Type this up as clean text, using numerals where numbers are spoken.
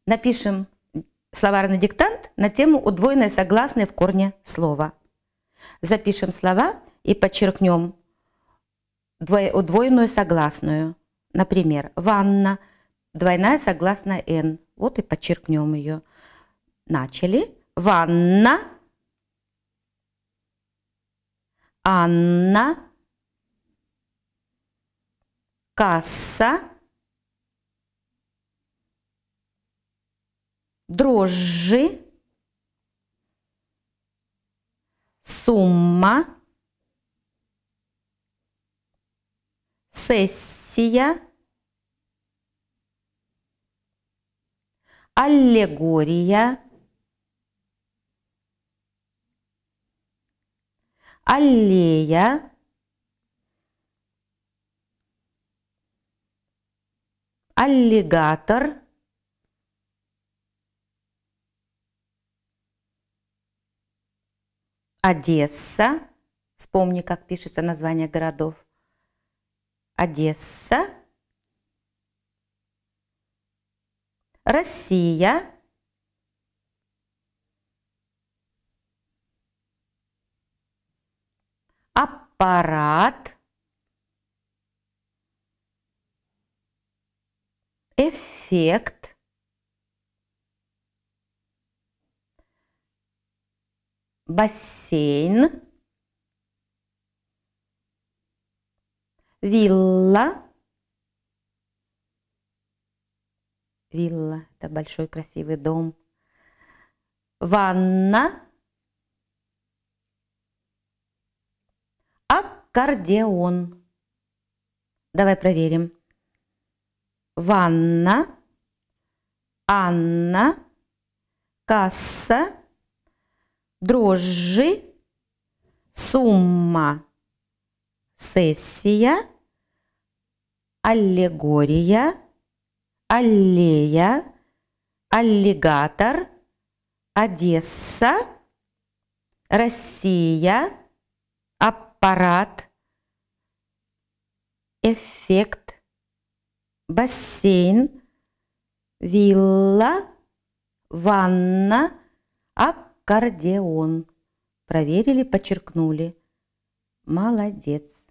Напишем словарный диктант на тему удвоенные согласные в корне слова. Запишем слова и подчеркнем удвоенную согласную. Например, ванна, двойная согласная «н». Вот и подчеркнем ее. Начали. Ванна, Анна, касса, дрожжи, сумма, сессия, аллегория, аллея, аллигатор, Одесса. Вспомни, как пишется название городов. Одесса, Россия, аппарат, эффект, бассейн, вилла. Вилла – это большой красивый дом. Ванна, аккордеон. Давай проверим. Ванна, Анна, касса, дрожжи, сумма, сессия, аллегория, аллея, аллигатор, Одесса, Россия, аппарат, эффект, бассейн, вилла, ванна, аккордеон. Проверили, подчеркнули. Молодец.